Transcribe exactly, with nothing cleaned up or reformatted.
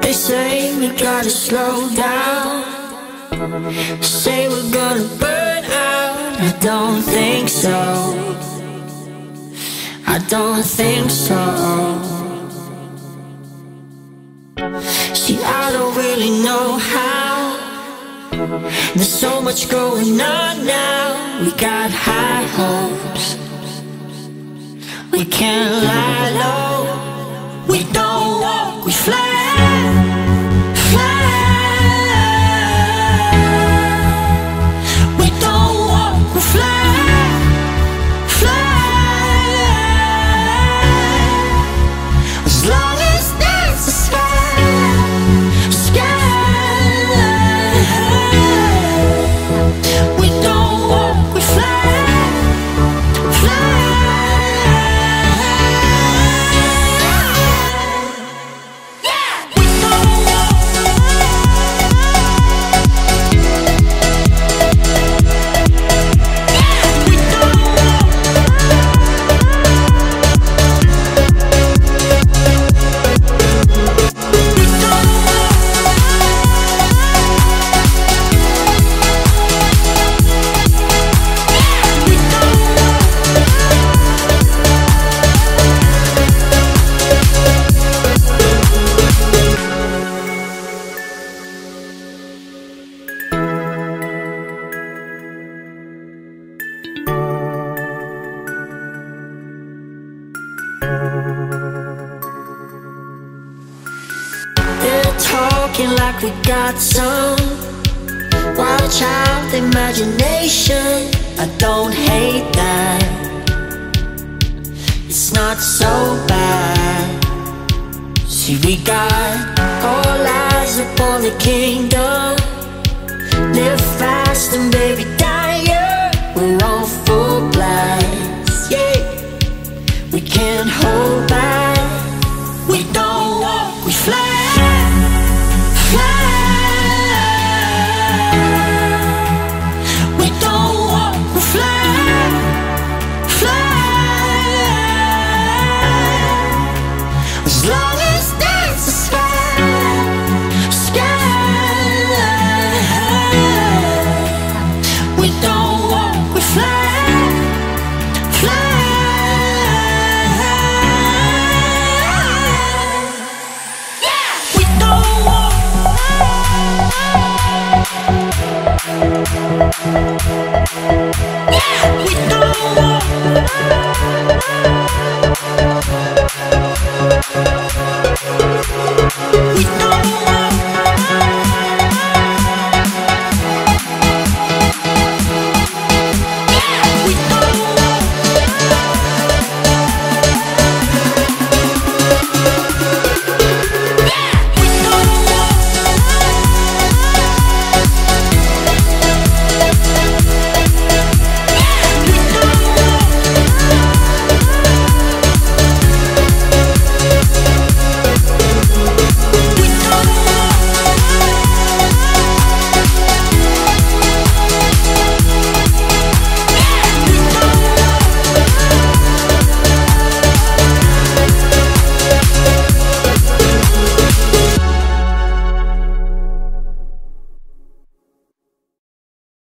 They say we gotta slow down, say we're gonna burn out. I don't think so, I don't think so. See, I don't really know how. There's so much going on now. We got high hopes, we can't lie low. We don't walk, we fly. Talking like we got some wild child imagination. I don't hate that, it's not so bad. See, we got all eyes upon the kingdom. Live fast and baby die young. We're on full blast, yeah. We can't hold back. We don't walk, we fly.